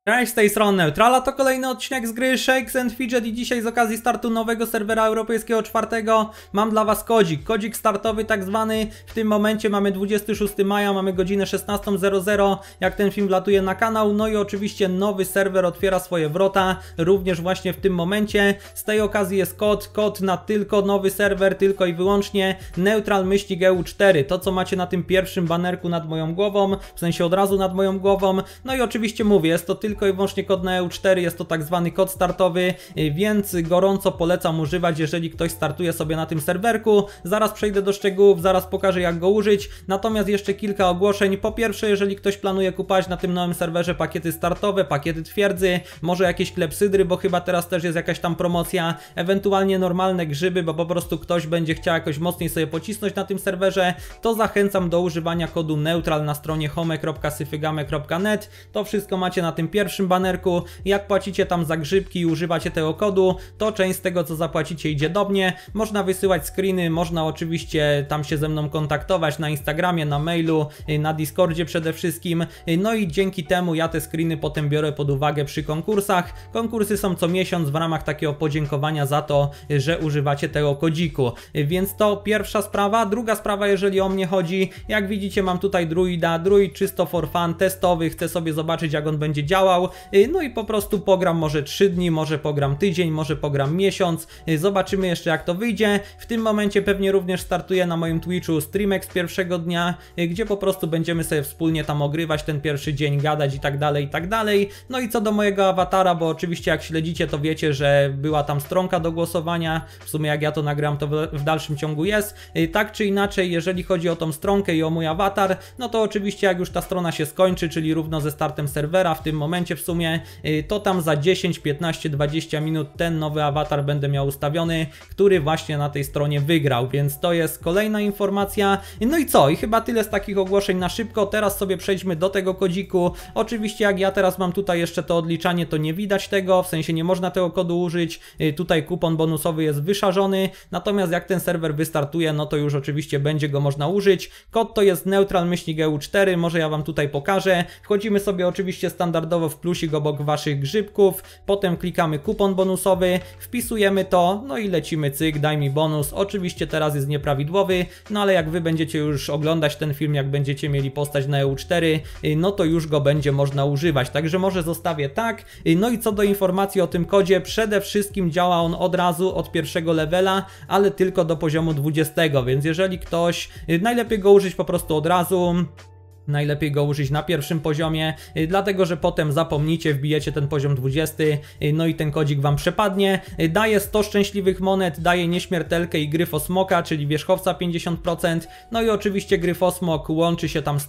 Cześć, z tej strony Neutrala, to kolejny odcinek z gry Shakes & Fidget i dzisiaj z okazji startu nowego serwera europejskiego 4 mam dla was kodzik startowy tak zwany. W tym momencie mamy 26 maja, mamy godzinę 16:00, jak ten film wlatuje na kanał. No i oczywiście nowy serwer otwiera swoje wrota, również właśnie w tym momencie. Z tej okazji jest kod na tylko nowy serwer, tylko i wyłącznie Neutral-EU4. To co macie na tym pierwszym banerku nad moją głową, w sensie od razu nad moją głową. No i oczywiście mówię, jest to tylko i wyłącznie kod na EU4, jest to tak zwany kod startowy, więc gorąco polecam używać, jeżeli ktoś startuje sobie na tym serwerku. Zaraz przejdę do szczegółów, zaraz pokażę jak go użyć, natomiast jeszcze kilka ogłoszeń. Po pierwsze, jeżeli ktoś planuje kupować na tym nowym serwerze pakiety startowe, pakiety twierdzy, może jakieś klepsydry, bo chyba teraz też jest jakaś tam promocja, ewentualnie normalne grzyby, bo po prostu ktoś będzie chciał jakoś mocniej sobie pocisnąć na tym serwerze, to zachęcam do używania kodu neutral na stronie home.syfygame.net. To wszystko macie na tym pierwszym banerku. Jak płacicie tam za grzybki i używacie tego kodu, to część z tego co zapłacicie idzie do mnie. Można wysyłać screeny, można oczywiście tam się ze mną kontaktować na Instagramie, na mailu, na Discordzie przede wszystkim. No i dzięki temu ja te screeny potem biorę pod uwagę przy konkursach. Konkursy są co miesiąc w ramach takiego podziękowania za to, że używacie tego kodziku. Więc to pierwsza sprawa. Druga sprawa, jeżeli o mnie chodzi, jak widzicie mam tutaj druid czysto for fun, testowy, chcę sobie zobaczyć jak on będzie działał. No i po prostu pogram może 3 dni, może pogram tydzień, może pogram miesiąc. Zobaczymy jeszcze jak to wyjdzie. W tym momencie pewnie również startuję na moim Twitchu streamek z pierwszego dnia, gdzie po prostu będziemy sobie wspólnie tam ogrywać ten pierwszy dzień, gadać i tak dalej, i tak dalej. No i co do mojego awatara, bo oczywiście jak śledzicie to wiecie, że była tam stronka do głosowania. W sumie jak ja to nagram to w dalszym ciągu jest. Tak czy inaczej, jeżeli chodzi o tą stronkę i o mój awatar, no to oczywiście jak już ta strona się skończy, czyli równo ze startem serwera, w tym momencie w sumie, to tam za 10, 15, 20 minut ten nowy awatar będę miał ustawiony, który właśnie na tej stronie wygrał, więc to jest kolejna informacja. No i co? I chyba tyle z takich ogłoszeń na szybko. Teraz sobie przejdźmy do tego kodziku. Oczywiście jak ja teraz mam tutaj jeszcze to odliczanie, to nie widać tego, w sensie nie można tego kodu użyć. Tutaj kupon bonusowy jest wyszarzony, natomiast jak ten serwer wystartuje, no to już oczywiście będzie go można użyć. Kod to jest Neutral-EU4, może ja wam tutaj pokażę. Wchodzimy sobie oczywiście standardowo w plusik obok waszych grzybków, potem klikamy kupon bonusowy, wpisujemy to, no i lecimy cyk, daj mi bonus. Oczywiście teraz jest nieprawidłowy, no ale jak wy będziecie już oglądać ten film, jak będziecie mieli postać na EU4, no to już go będzie można używać, także może zostawię tak. No i co do informacji o tym kodzie, przede wszystkim działa on od razu, od pierwszego levela, ale tylko do poziomu 20, więc jeżeli ktoś, najlepiej go użyć po prostu od razu. Najlepiej go użyć na pierwszym poziomie, dlatego że potem zapomnicie, wbijecie ten poziom 20, no i ten kodzik wam przepadnie. Daje 100 szczęśliwych monet, daje nieśmiertelkę i gryfosmoka, czyli wierzchowca 50%. No i oczywiście gryfosmok łączy się tam z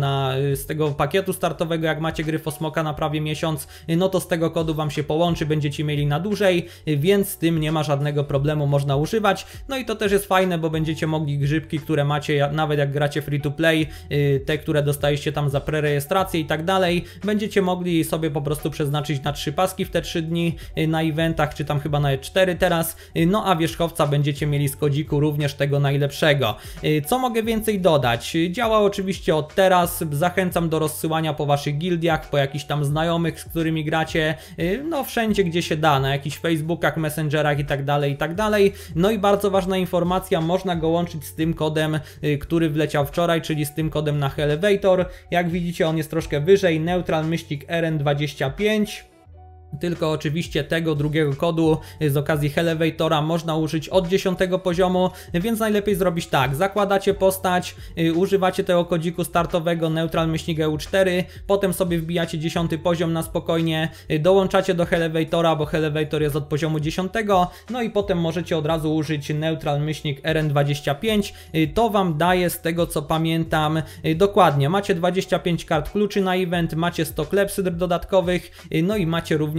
tego pakietu startowego, jak macie gryfosmoka na prawie miesiąc, no to z tego kodu wam się połączy, będziecie mieli na dłużej, więc z tym nie ma żadnego problemu, można używać. No i to też jest fajne, bo będziecie mogli grzybki, które macie, nawet jak gracie free to play, te, które dostaliście tam za prerejestrację i tak dalej, będziecie mogli sobie po prostu przeznaczyć na 3 paski w te 3 dni na eventach, czy tam chyba nawet 4 teraz, no a wierzchowca będziecie mieli z kodziku również tego najlepszego. Co mogę więcej dodać? Działa oczywiście od teraz, zachęcam do rozsyłania po waszych gildiach, po jakichś tam znajomych, z którymi gracie, no wszędzie gdzie się da, na jakichś Facebookach, Messengerach i tak dalej, i tak dalej. No i bardzo ważna informacja, można go łączyć z tym kodem, który wleciał wczoraj, czyli z tym kodem na Hellevator. Jak widzicie on jest troszkę wyżej, Neutral-RN25. Tylko oczywiście tego drugiego kodu z okazji Hellevatora można użyć od 10 poziomu, więc najlepiej zrobić tak, zakładacie postać, używacie tego kodziku startowego Neutral-EU4, potem sobie wbijacie 10 poziom na spokojnie, dołączacie do Hellevatora, bo Hellevator jest od poziomu 10, no i potem możecie od razu użyć Neutral-RN25, to wam daje z tego co pamiętam dokładnie, macie 25 kart kluczy na event, macie 100 klepsydr dodatkowych, no i macie również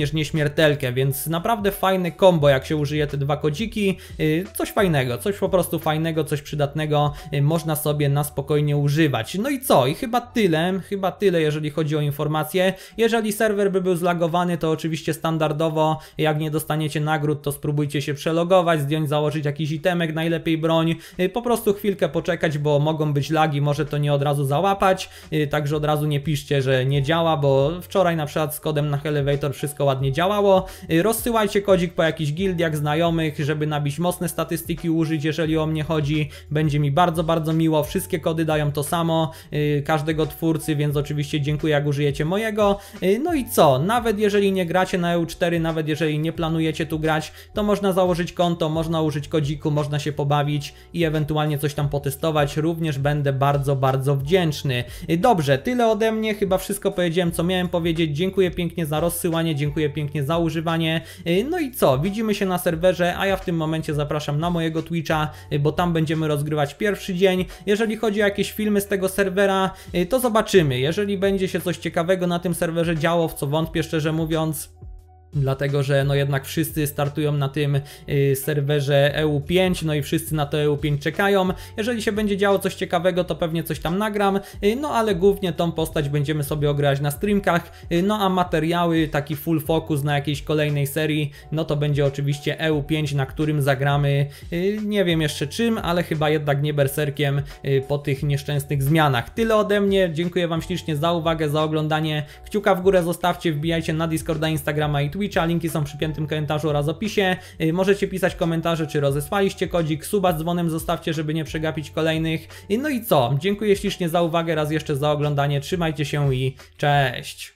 dostaniesz nieśmiertelkę, więc naprawdę fajne combo, jak się użyje te dwa kodziki, coś fajnego, coś po prostu fajnego, coś przydatnego, można sobie na spokojnie używać. No i co? I chyba tyle, jeżeli chodzi o informacje. Jeżeli serwer by był zlagowany, to oczywiście standardowo, jak nie dostaniecie nagród, to spróbujcie się przelogować, zdjąć, założyć jakiś itemek, najlepiej broń, po prostu chwilkę poczekać, bo mogą być lagi, może to nie od razu załapać, także od razu nie piszcie, że nie działa, bo wczoraj na przykład z kodem na Elevator wszystko ładnie działało. Rozsyłajcie kodzik po jakichś gildiach znajomych, żeby nabić mocne statystyki, użyć, jeżeli o mnie chodzi, będzie mi bardzo, bardzo miło. Wszystkie kody dają to samo, każdego twórcy, więc oczywiście dziękuję, jak użyjecie mojego. No i co? Nawet jeżeli nie gracie na EU4, nawet jeżeli nie planujecie tu grać, to można założyć konto, można użyć kodziku, można się pobawić i ewentualnie coś tam potestować. Również będę bardzo, bardzo wdzięczny. Dobrze, tyle ode mnie, chyba wszystko powiedziałem, co miałem powiedzieć. Dziękuję pięknie za rozsyłanie, dziękuję pięknie za używanie. No i co? Widzimy się na serwerze, a ja w tym momencie zapraszam na mojego Twitcha, bo tam będziemy rozgrywać pierwszy dzień. Jeżeli chodzi o jakieś filmy z tego serwera, to zobaczymy. Jeżeli będzie się coś ciekawego na tym serwerze działo, w co wątpię, szczerze mówiąc, dlatego, że no jednak wszyscy startują na tym serwerze EU5, no i wszyscy na to EU5 czekają. Jeżeli się będzie działo coś ciekawego, to pewnie coś tam nagram, no ale głównie tą postać będziemy sobie ograć na streamkach, no a materiały, taki full focus na jakiejś kolejnej serii, no to będzie oczywiście EU5, na którym zagramy, nie wiem jeszcze czym, ale chyba jednak nie berserkiem po tych nieszczęsnych zmianach. Tyle ode mnie, dziękuję wam ślicznie za uwagę, za oglądanie, kciuka w górę zostawcie, wbijajcie na Discorda, Instagrama i Twitcha, linki są przy piętym komentarzu oraz opisie. Możecie pisać komentarze, czy rozesłaliście kodzik, suba z dzwonem zostawcie, żeby nie przegapić kolejnych. No i co? Dziękuję ślicznie za uwagę, raz jeszcze za oglądanie, trzymajcie się i cześć!